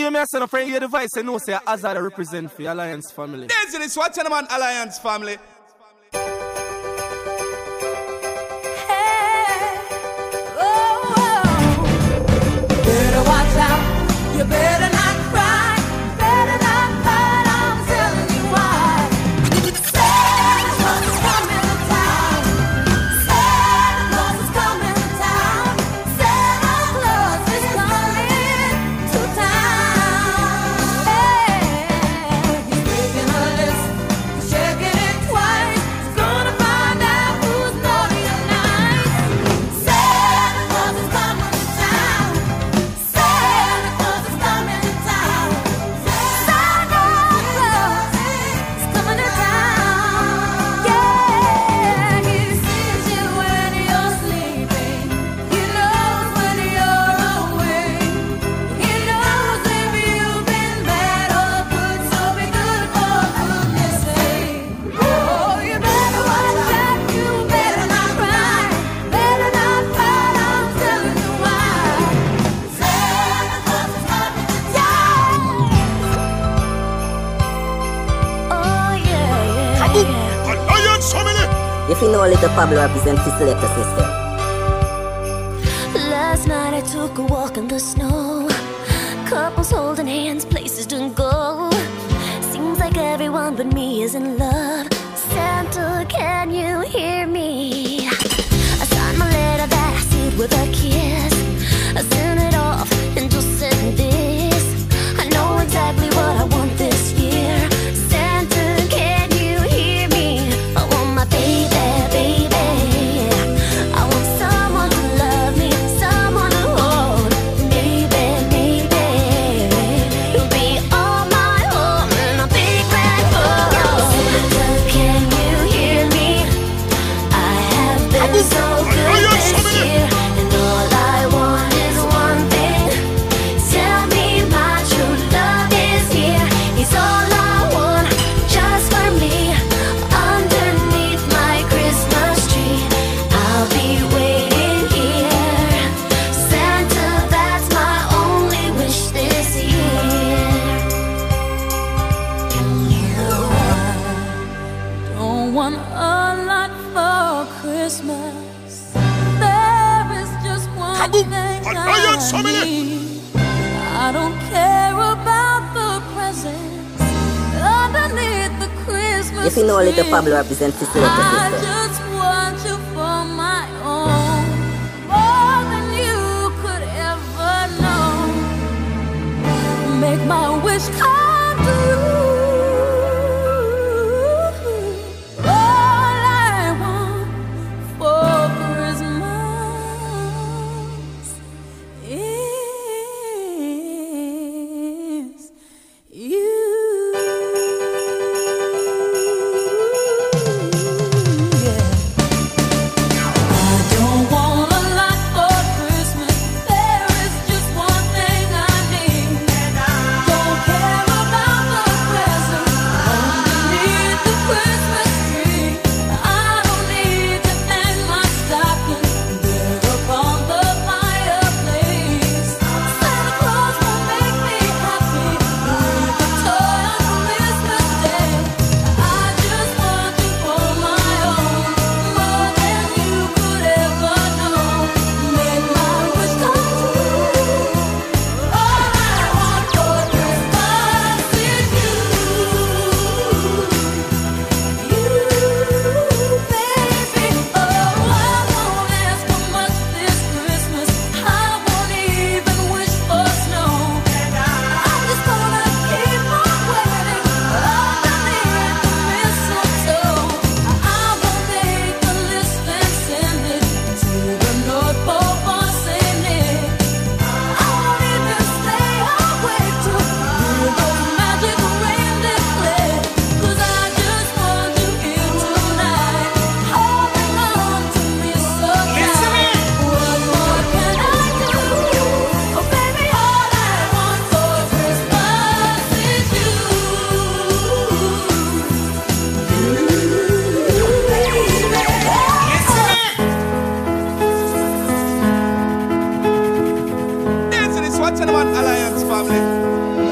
you may send a friend your device and know say Azad represent for your Alliance family. Daisy, this watching them on Alliance family. Better watch out, you better not cry, better not fight, I'm telling you why. Santa Claus is coming to town, Santa Claus is coming to town, Santa Claus is coming to town. He's making a list, he's checking it twice, he's gonna find out who's naughty or nice. Santa Claus is coming to town, Santa Claus is coming to town, Santa Claus is coming to town. Yeah, he sees you when you're sleeping, he knows when you're awake, he knows if you've been bad or good, so be good for goodness sake. Oh, you better watch out, you better not cry, better not fight, I'm telling you why. Santa Claus is coming to town. Oh yeah. Alliance family. If you know a little Pablo represent the Selector system. Last night I took a walk in the snow. Couples holding hands, places to go. Seems like everyone but me is in love. Santa, can you hear me? I signed my letter that I sealed with a kiss. I sent it off and just said this: I know exactly what I want this year. Santa, can you hear me? I want my baby, baby. I want someone to love me, someone to hold. Maybe, maybe you'll be all my own in a big red boat. Santa, can you hear me? I have been so good this year, and all I want is one thing. Tell me my true love is here. He's all I want, just for me. Underneath my Christmas tree, I'll be waiting here. Santa, that's my only wish this year. Don't want a lot for Christmas. There is just one thing Alliance I family. need. I don't care about the presents underneath the Christmas If you know a little tree. Pablo represent the Selector I system. just want you for my own, more than you could ever know. Make my wish come true. All I want for Christmas is you. I don't want a lot for Christmas. There is just one thing I need. Don't care about the presents underneath the Christmas tree. I don't need to hang my stocking there upon the fireplace. Santa Claus will make me happy with a toy on Christmas Day. I just want you for my own, more than you could ever know. Make my wish come true. All I want for Christmas is you, baby. Oh, I won't ask for much this Christmas. I won't even wish for snow. I'm just gonna keep on waiting underneath the mistletoe. I will make a list and send it to the North Pole for Saint Nick. I won't even stay awake to hear those magic reindeer play, 'cause I just want you here tonight, holding on to me so tight. What more can I do? Oh baby, all I want for Christmas is you, Daisy, this watching them on Alliance family.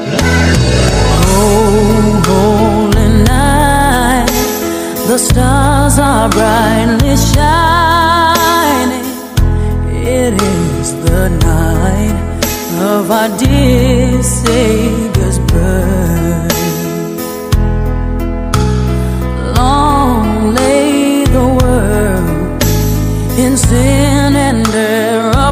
the stars are brightly shining. It is the night of our dear Savior's birth. Long lay the world in sin and error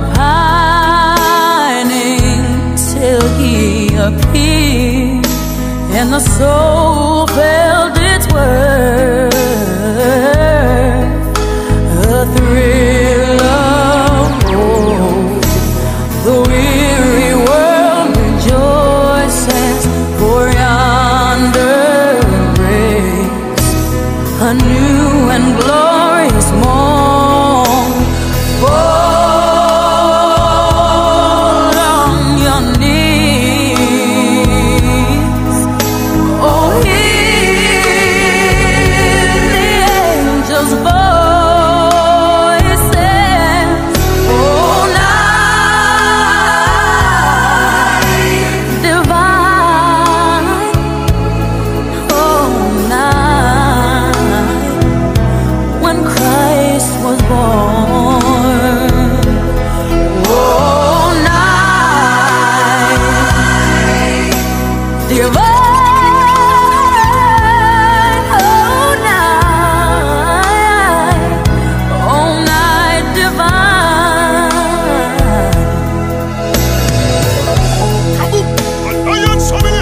pining, till He appeared and the soul felt its worth. A thrill of hope, the weary world rejoices, for yonder breaks a new and glorious morn. Fall on your knees, oh, hear the angels' voices. Oh, night divine, oh, night when Christ was born. Oh, night divine, oh, night divine. Kaboom! Alliance family!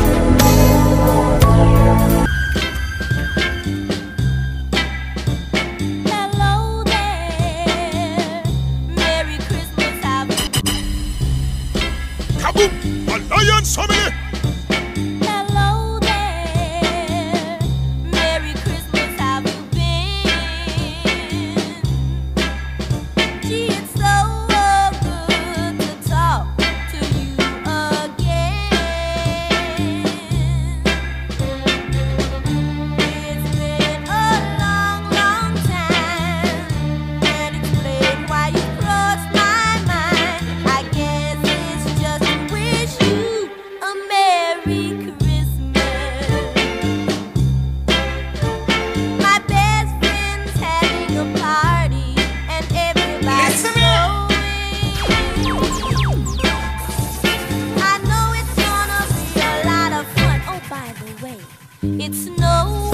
Hello there, Merry Christmas, have Kaboom! Alliance family! Hello there, Merry Christmas, have you been? Gee, it's so good to talk to you again. It's been a long, long time, can't explain why you crossed my mind. I guess it's just to wish you a Merry Christmas. My best friend's having a party and everybody's going. I know it's gonna be a lot of fun. Oh, by the way, it's snowing.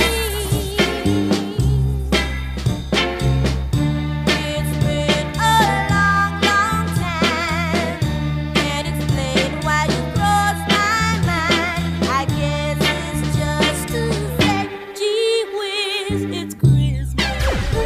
It's been a long, long time, can't explain why you crossed my mind. I guess it's just to say, gee whiz, it's Christmas.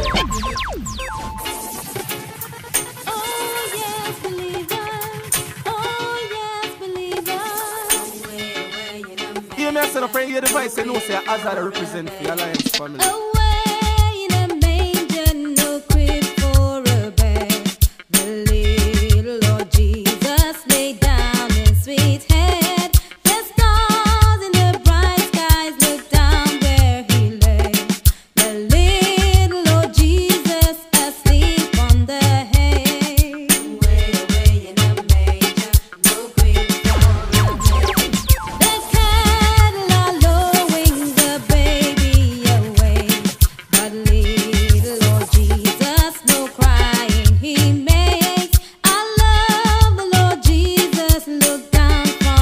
Oh yes, believers. Oh yes, believers. Where you know Hear me, I said, a friend, your device, you know, say, as I represent the Alliance family. Away in a manger, no crib for a bed. The little Lord Jesus laid down his sweet head. The stars in the bright skies looked down where he lay. The little Lord Jesus asleep on the hay. Away in a manger, no crib for a bed. The cattle are lowing the baby away, but little Lord Jesus, no crying he makes. I love the Lord Jesus, look down from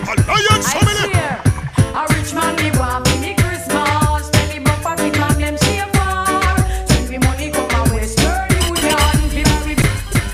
Alliance I family. swear, a rich man me want be me Christmas. Tell me about pocket man them share for. Send me money come a Western Union. Fi marry me.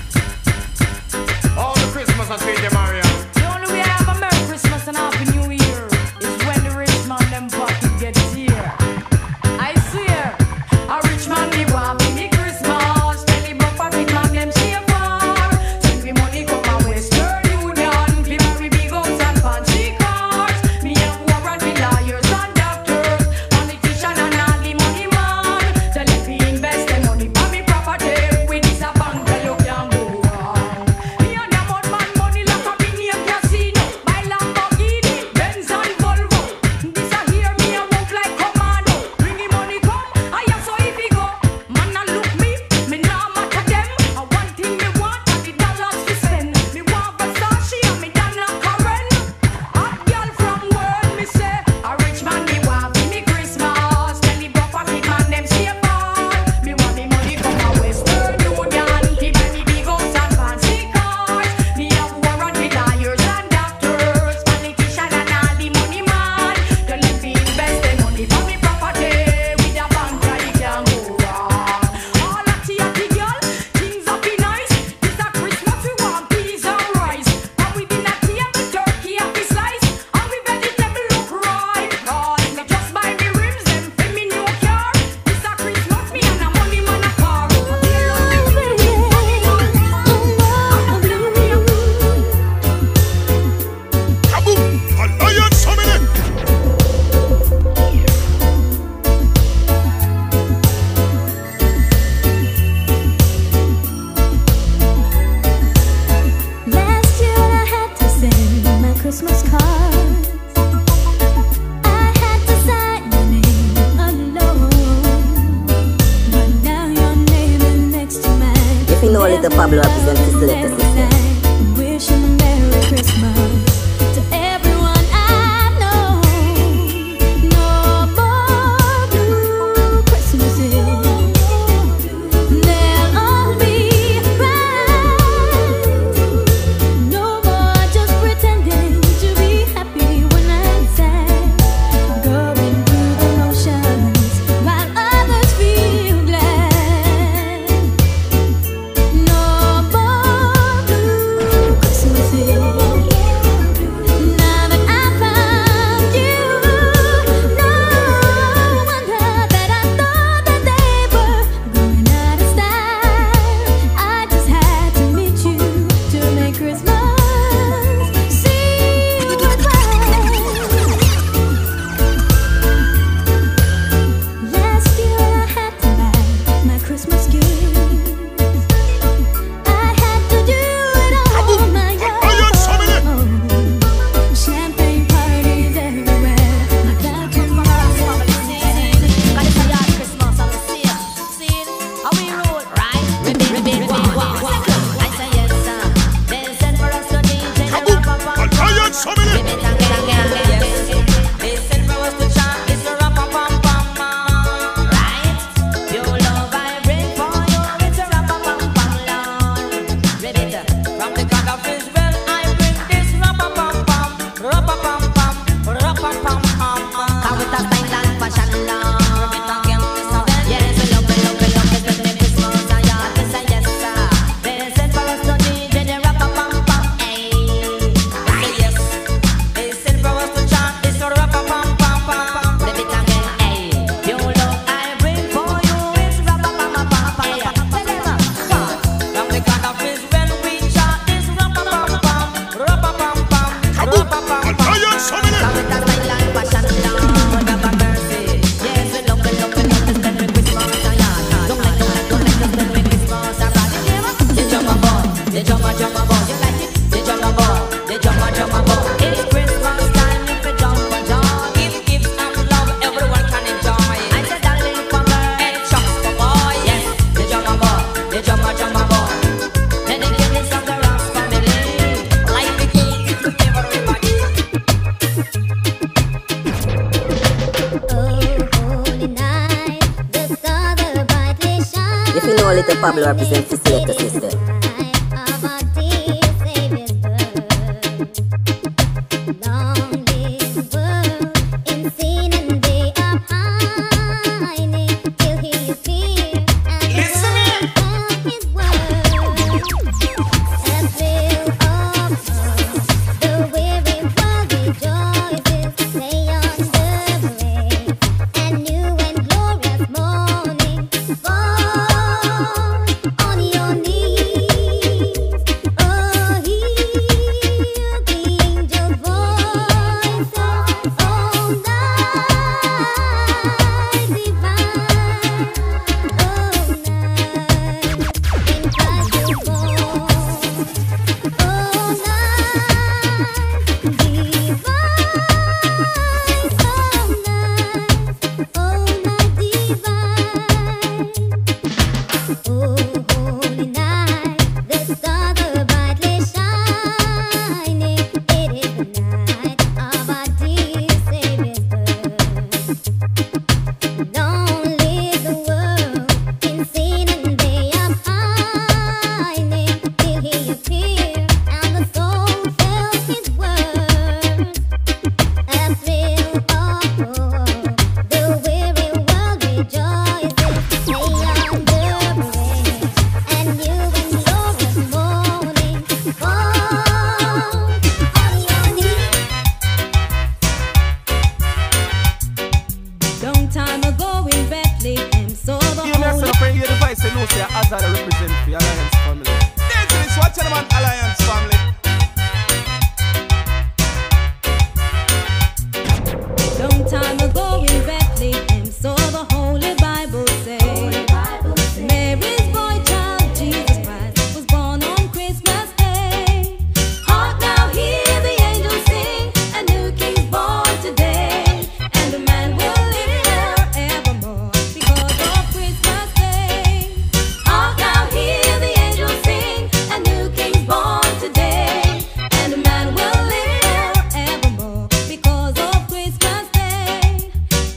All the Christmas I spend them around. The only way I have a Merry Christmas and Happy New Year is when the rich man them pocket gets here. I swear, a rich man me want be me Christmas. Tell me about pocket man them share for. Send me money come a Western Union. Fi marry big house and fancy cars. Me have warrant with lawyers and doctors, politician and all the money man. Tell if we invest the money for me property. With this a bank that you can go wrong. Me and the mud man money like a mini casino. Buy Lamborghini, Benz and Volvo. This a hear me a move like commando. Bring the money come, I am so if he go. Man a look me nah matter them. I one thing me want and the dollars we spend. Me want Versace and me Donna Karen. Hot girl from world me say. A rich man me want for me Christmas. Tell the broke pocket man them shape on. Me want me money from a Western Union. He buy me big house and fancy cars. Me have warrant with lawyers and doctors, politician and all the money man. Tell them to invest the money for me property. With a bank that you can go wrong. All a tea girl, things up be nice. This a Christmas we want peas and rice. And we din a table turkey and we slice. And we vegetable look right. Cause me just buy me rims them for me new car. This a Christmas me and a money man a car. Kaboom! Alliance family. Last year I had to send my Christmas cards. I had to sign my name alone. But now your name is next to mine. If you know a little Pablo represent the Selector system. Wish you a Merry Christmas to everyone I know. No more blue Christmases. They'll all be right. No more just pretending to be happy when I'm sad. Going through the motions while others feel glad. No more blue Christmases. Now that I found you, no wonder that I thought that they were going out of style. I just had to meet you to make Christmas seem worthwhile. Last year I had to buy my Christmas gifts. I had to do it all on my Alliance family. own. Champagne parties everywhere. I got to Alliance family. Alliance family. If you know a little Pablo represent the Selector system. Long know say Azad represent the Alliance family. This watch the man Alliance family. Long time ago in Bethlehem, so the Holy Bible says, Mary's boy child, Jesus Christ, was born on Christmas Day. Hark now, hear the angels sing, a new king's born today, and the man will live forevermore because of Christmas Day. Hark now, hear the angels sing, a new king's born today, and the man will live forevermore because of Christmas Day.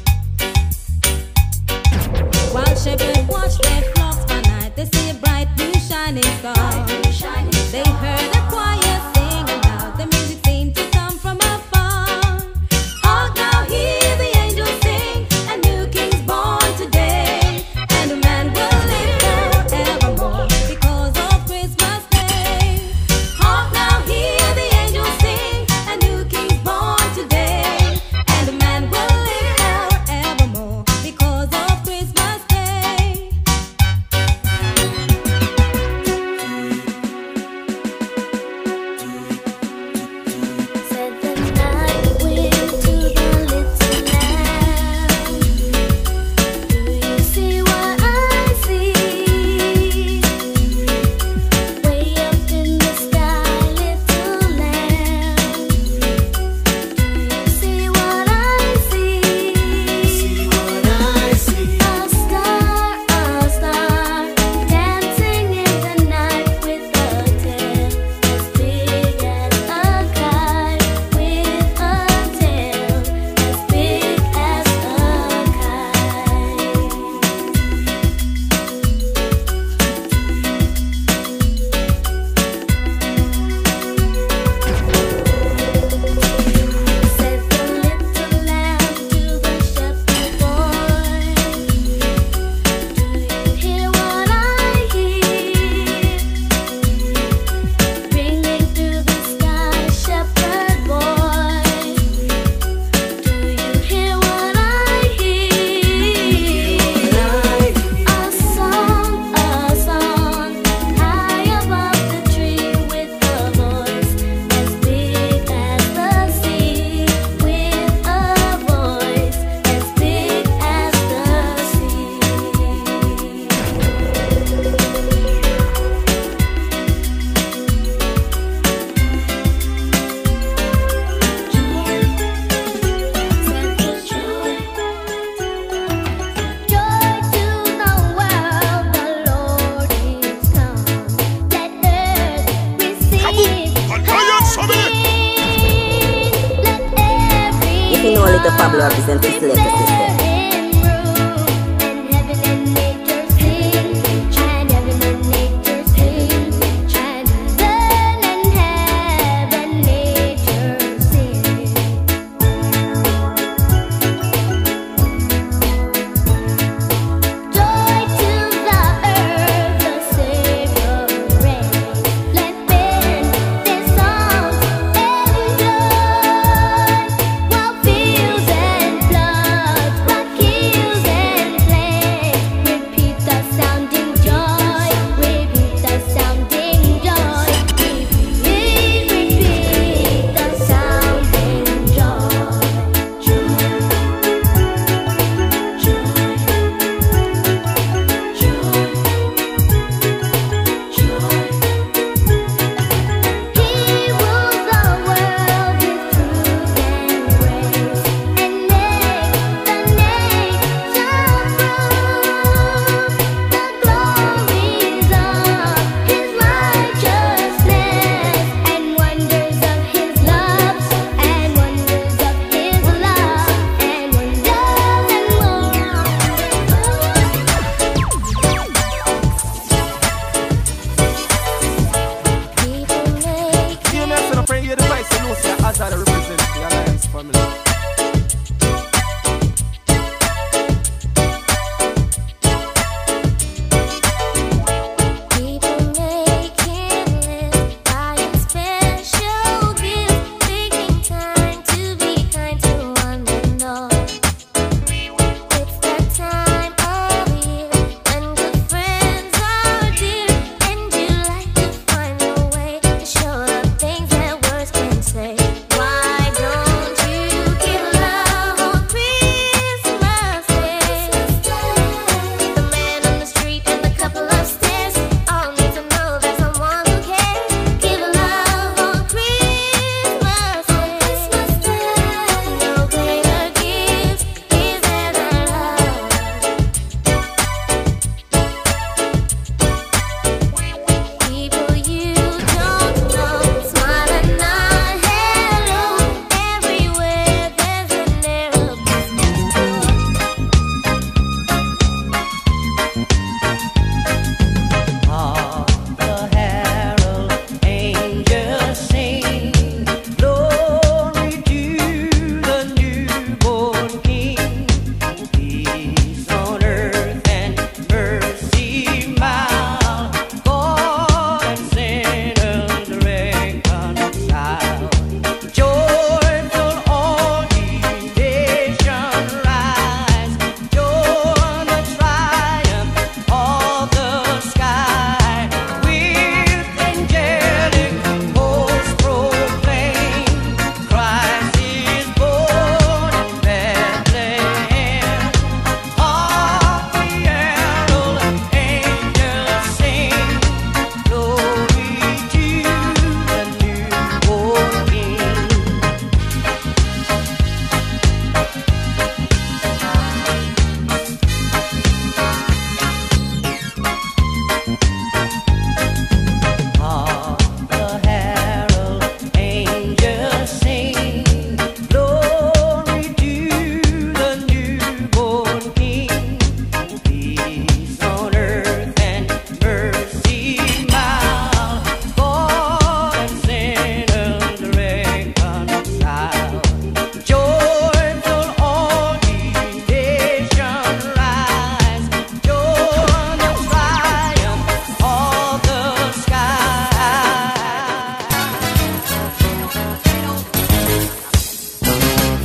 While shepherds watch their flocks by night, they see a bright new shining star. They heard a choir sing aloud, the music seemed to come from afar. Hark now, hear the angels sing, a new king's born today, and a man will live forevermore because of Christmas Day. Hark now, hear the angels sing, a new king's born today, and a man will live forevermore because of Christmas Day. Said the night wind to the little lamb, do you see what I see? Way up in the sky, little lamb, do you see what I see? A star, dancing in the night with a tail as big as a kite, with a tail as big as a kite. Said the little lamb to the shepherd boy, do you hear what I hear? Ringing through the sky, shepherd boy, do you hear what I hear? A song, high above the tree, with a voice as big as the sea, with a voice as big as the sea. Joy to the world, the Lord is come. Let earth receive Alliance her family. King. Let every If you know a little Pablo represent the Selector system. and heaven and nature sing, and heaven and nature sing, and heaven and nature sing. Joy to the earth, the Savior reigns. Let men their songs enjoy, while fields and floods, rock hills and plains, repeat the sounding joy, repeat the sounding joy, repeat the sounding joy. He rules the world with truth and grace, and make the nations prove the glories of His righteousness, and wonders of His love, and wonders of His love, and wonders and People make See me I pray you the voice, you know say Azad represent the Alliance family. People make him live, buying special gifts, taking time to be kind to one and all. It's that time of year when good friends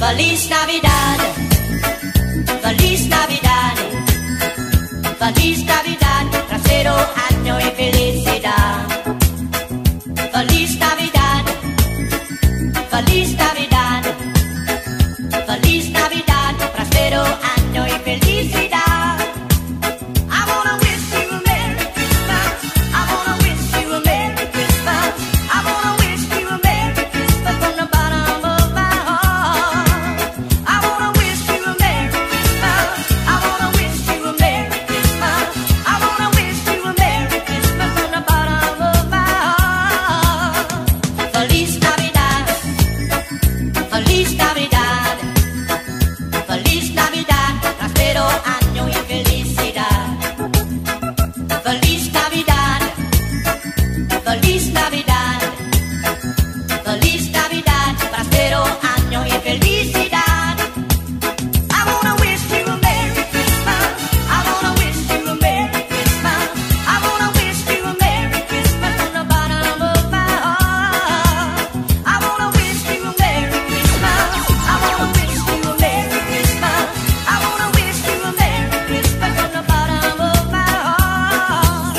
Feliz Navidad, Feliz Navidad, Feliz Navidad, prospero año y felicidad. Feliz Navidad, Feliz Navidad, Feliz Navidad, prospero año y felicidad. I wanna wish you a Merry Christmas. I wanna wish you a Merry Christmas. I wanna wish you a Merry Christmas from the bottom of my heart. I wanna wish you a Merry Christmas. I wanna wish you a Merry Christmas. I wanna wish you a Merry Christmas from the bottom of my heart. Feliz Navidad, Feliz Navidad, Feliz Navidad, prospero año y felicidad. Feliz Navidad, Feliz Navidad, Feliz Navidad, prospero año y felicidad. I wanna wish you a Merry Christmas. I wanna wish you a Merry Christmas. I wanna wish you a Merry Christmas from the bottom of my heart. I wanna wish you a Merry Christmas. I wanna wish you a Merry Christmas. I wanna wish you a Merry Christmas from the bottom of my heart.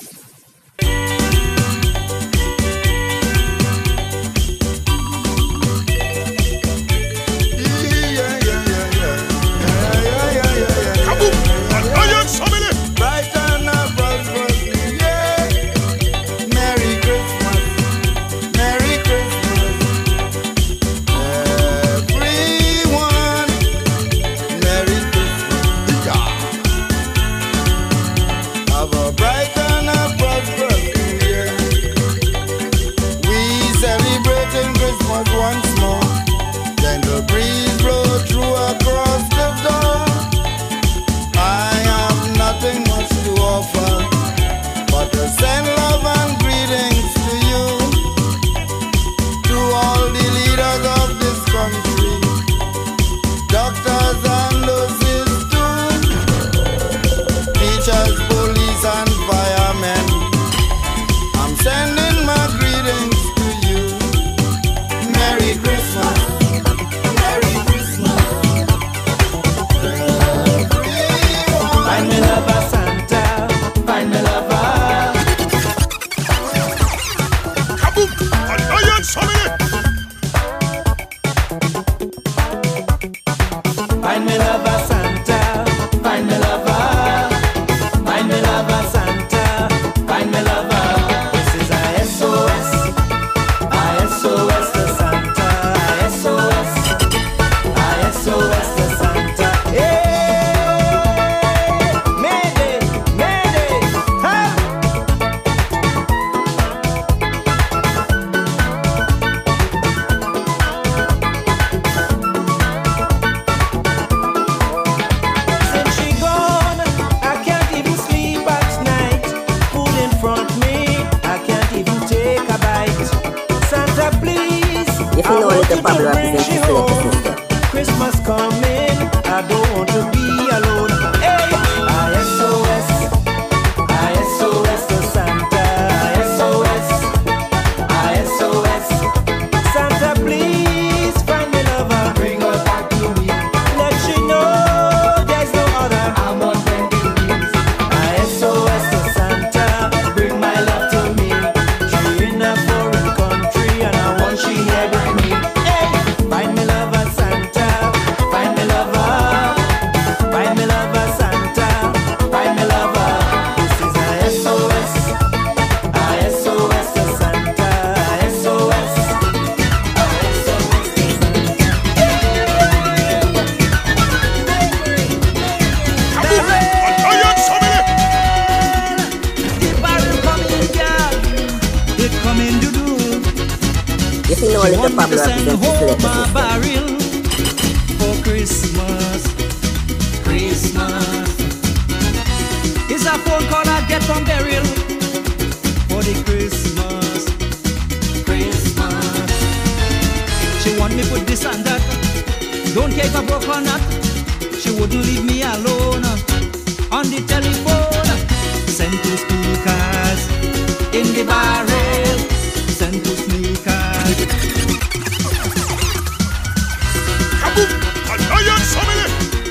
Kaboom! Alliance family! Bright and a prosperous new year. Merry Christmas, Merry Christmas, everyone. Merry Christmas. Have a bright and a prosperous new year. We celebrating Christmas once more. Gentle breeze blow through across the door. I have nothing much to offer, but to send love and greetings to you, to all the leaders of this country, doctors and nurses too, teachers, police and firemen. I'm sending my greetings to you. Merry Christmas, Merry Christmas. Find me lover Santa, find me lover. Kaboom! Alliance family! Find me lover Santa, find me lover. Find me lover Santa, find me lover. This is a SOS, a SOS to Santa, a SOS, a SOS to Santa. Hey, Mayday, Mayday, help! Since she gone, I can't even sleep at night. Food in front me, I can't even take a bite. Santa, please, If you I know want Little you Pablo to bring represents she the Selector home. sister. Christmas coming, I don't want to be alone. Hey, SOS, SOS to Santa, SOS, SOS. Santa, please find me lover, bring her back to me. Let she know there's no other. I'm on bending knees. SOS to Santa, bring my love to me. She in a foreign country and I want she here with me. Hey, find me lover Santa, find me lover, find me lover Santa, find me lover. This is a SOS to Santa, SOS. Kaboom! Alliance family! The barrel coming, girl. It coming to do. If you know She Little want me Pablo to send represents the home Selector my sister. barrel for Christmas, Christmas. It's a phone call I get from Beryl for the Christmas, Christmas. She want me put this and that. Don't care if I broke or not. She wouldn't leave me alone on the telephone. Send two speakers in the barrel. Send two speakers. Alliance family.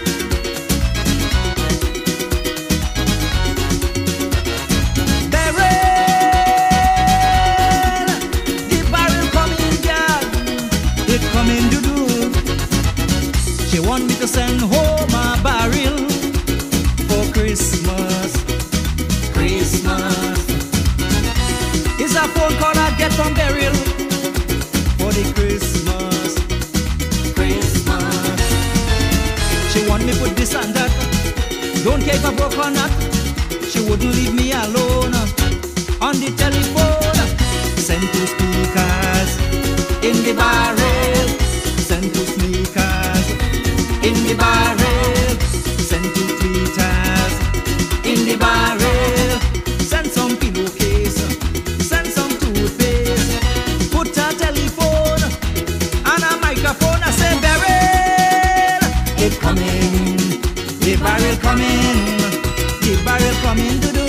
It coming to do. She want me to send home a barrel for Christmas. Christmas. It's a phone call I get from Beryl for the Christmas. Christmas. She want me put this and that. Don't care if I broke or not. She wouldn't leave me alone on the telephone. Send two speakers in the barrel, send two sneakers in the barrel, send two tweeters in the barrel, send some pillowcase, send some toothpaste, put a telephone and a microphone. I say barrel, it coming, the barrel coming, the barrel coming to do.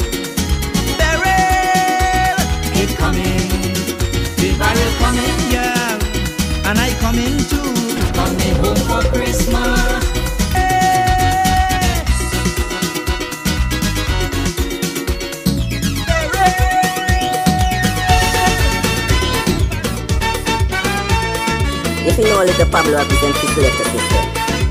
Barrel, it coming. The barrel coming, girl, and I coming too. Coming home for Christmas. Hey. If you know a little Pablo represents the Selector system.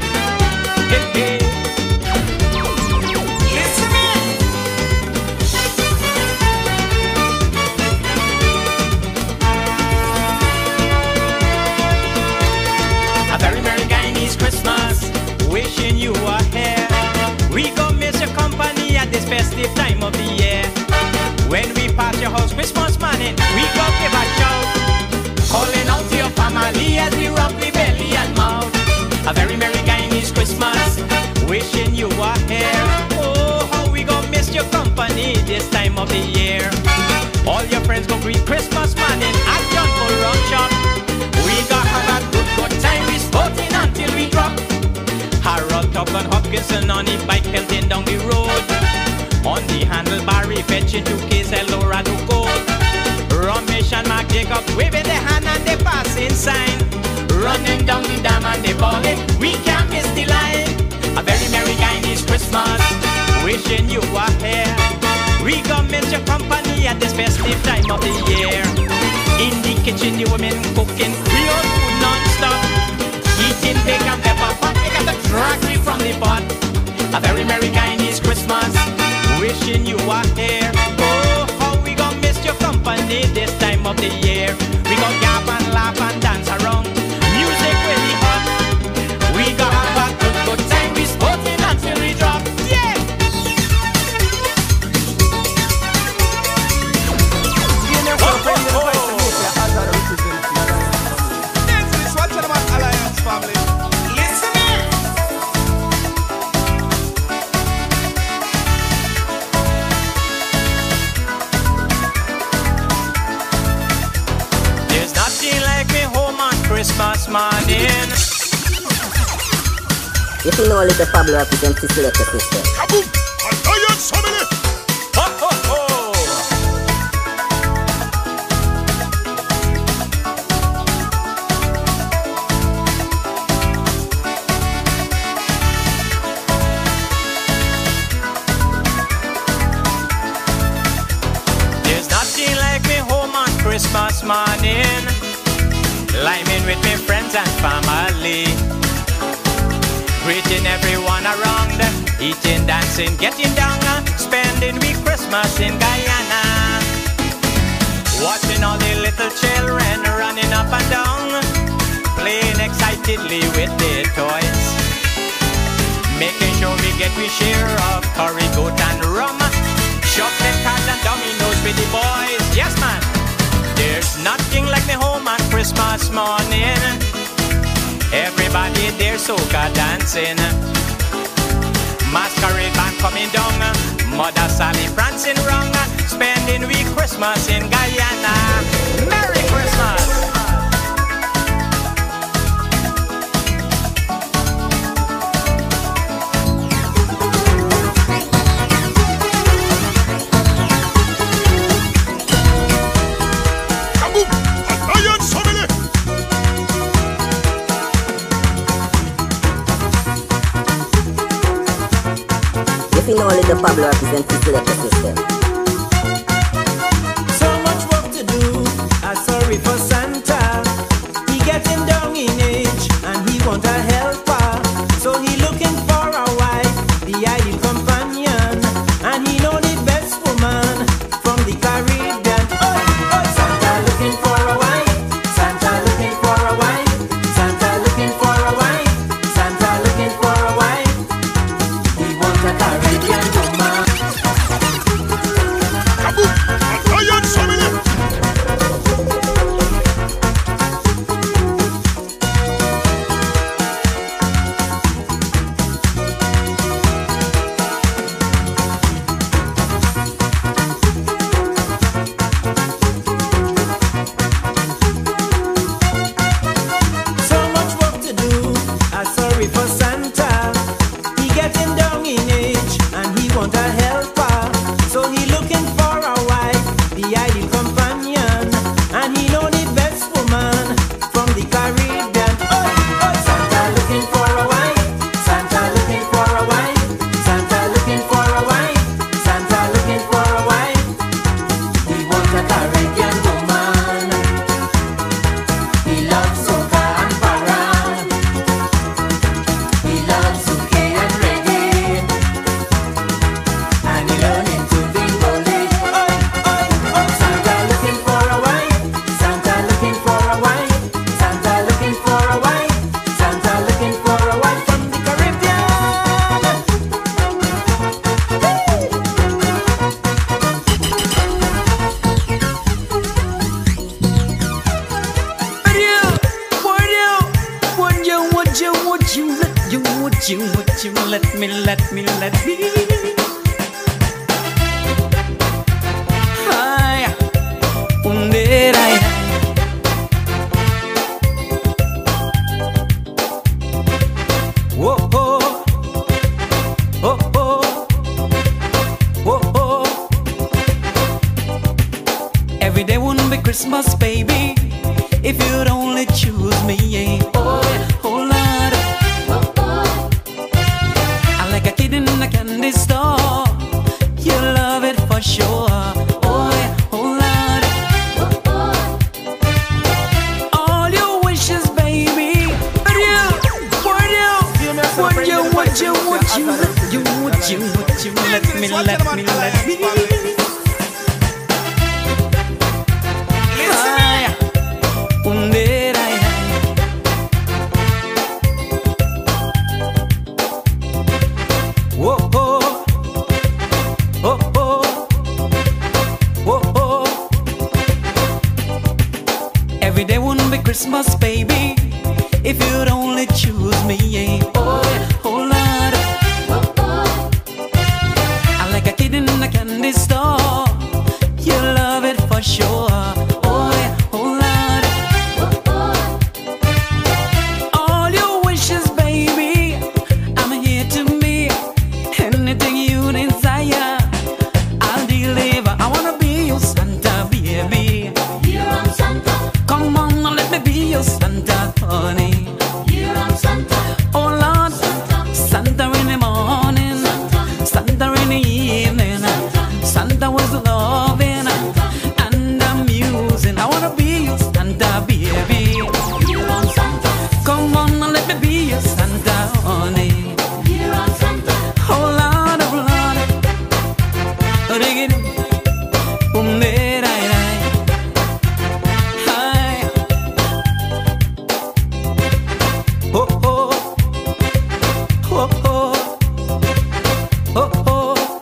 Wishing you were here. We gon' miss your company at this festive time of the year. When we pass your house Christmas morning, we gon' give a shout, calling out to your family as we rub the belly and mouth. A very merry Guyanese Christmas. Wishing you were here. Oh, how we gon' miss your company this time of the year. All your friends go greet Christmas morning at John Bull Rum Shop. We gon' have a good time. We sporting until we drop. Harold Tubman Hopkinson on his bike pelting down the road. On the handlebar he fetching 2Ks Eldorado Gold. Ramesh and Mark Jacobs waving their hand and they passing sign. Running down the dam and they balling, we can't miss the line. A very merry Guyanese Christmas, wishing you were here. We gon' miss your company at this festive time of the year. In the kitchen the women cooking real food non-stop. Eating bacon, pepper pot, they got the drag me from the pot. A very merry Guyanese Christmas, wishing you were here. Oh, how we gon' miss your company this time of the year. We gon' gap and laugh and dance around. Music really hot. We gon' have a good time. We sporting until we drop. Yeah. Family. Listen here. There's nothing like me home on Christmas morning. If you know a little Pablo represents the Selector system. Kaboom! Alliance family. Ho ho ho! Christmas morning, liming with me friends and family, greeting everyone around, eating, dancing, getting down, spending we Christmas in Guyana, watching all the little children running up and down, playing excitedly with their toys, making sure we get we share of curry, goat and rum, chocolate cards and dominoes with the boys. Yes man, there's nothing like me home on Christmas morning. Everybody there soca dancing, masquerade band coming down, Mother Sally prancing round, spending we Christmas in Guyana. Merry Christmas! Alliance family. If you know a little Pablo represent the Selector system. So much work to do, I'm sorry for Santa. He getting down in age and he want a helper. So he looking for a wife, the ideal companion. And he know the best woman from the Caribbean. Oh, oh, Santa looking for a wife. Santa looking for a wife. Santa looking for a wife. Santa looking for a wife. He want a Caribbean woman. Abu, Italian family. So much work to do, I'm sorry for Santa. He getting down in age and he want a helper. So he looking for a wife, the ideal companion. And he know the best woman from the Caribbean. Oh, oh, Santa looking for a wife. Santa looking for a wife. Santa looking for a wife. Santa looking for a wife. He want a Caribbean woman. He loves soca and parang. He loves zuke and reggae. And he learning to bingole. Oi, oi, oi. Santa looking for a wife. Santa looking for a wife. Santa looking for a wife. Santa looking for a wife from the Caribbean. Would you let me Hi, whoa, oh, oh, oh, whoa, oh. Every day wouldn't be Christmas, baby, if you'd only choose me. Oh, oh Lord, I'm like a kid in a candy store. You love it for sure. Oh, oh Lord, all your wishes, baby. Would you let me Whoa, oh, oh, oh, whoa, oh. Every day wouldn't be Christmas, baby, if you'd only choose me. Oh, oh Lord, I'm like a kid in a candy store. You love it for sure. Oh, oh Lord, all your wishes, baby, I'm here to meet. Anything you desire, I'll deliver. I wanna be your Santa, baby. Here I'm Santa. Come on, let me be your Santa, honey. Here I'm Santa. Oh Lord, Santa. Santa in the morning, Santa. Santa in the evening. Santa. Santa was loving and amusing. I wanna be your Santa, baby. Here I'm Santa. Come on, let me be your Santa, honey. Here I'm Santa. Oh Lord, dig it, boom, there, hi, oh, oh, oh, oh, oh, oh.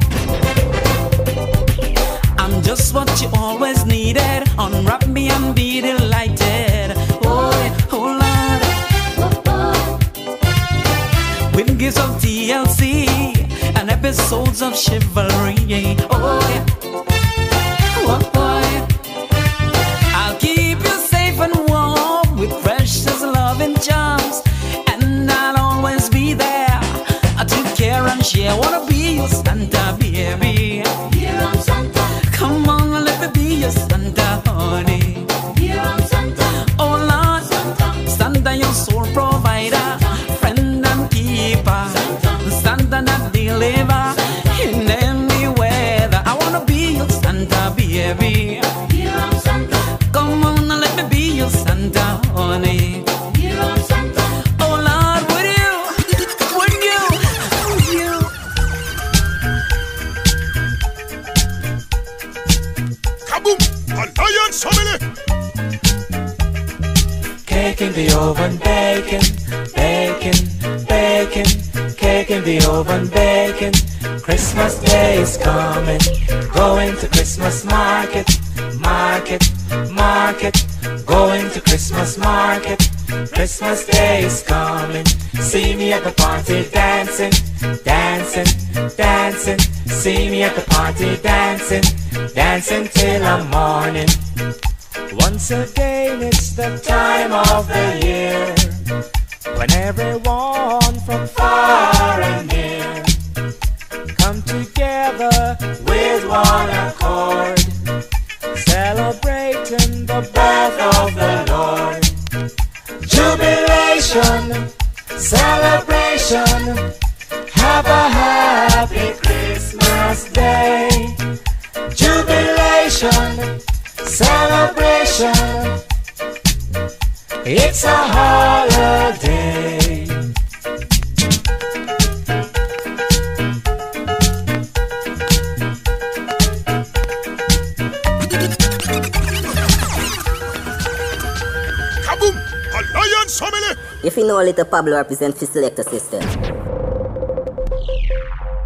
I'm just what you always needed. Unwrap me and be delighted. Oh, oh Lord, with gifts of TLC and episodes of chivalry. Oh, yeah. Oh, boy. I'll keep you safe and warm with precious love and charms, and I'll always be there to care and share. Wanna be your Santa, baby. Here I'm Santa. Come on, let me be your Santa, honey. Here I'm Santa. Oh Lord, Santa, your soul provider, friend and keeper. Santa that deliver oven baking, baking, baking, cake in the oven baking. Christmas Day is coming, going to Christmas market, market, market, going to Christmas market. Christmas Day is coming, see me at the party dancing, dancing, dancing. See me at the party dancing, dancing till the morning. Once again it's the time of the year when everyone from far and near come together with one accord, celebrating the birth of the Lord. Jubilation, celebration, have a happy Christmas Day. Jubilation, celebration, it's a holiday. Kaboom! Alliance family! If you know a little Pablo represent for Selector sister.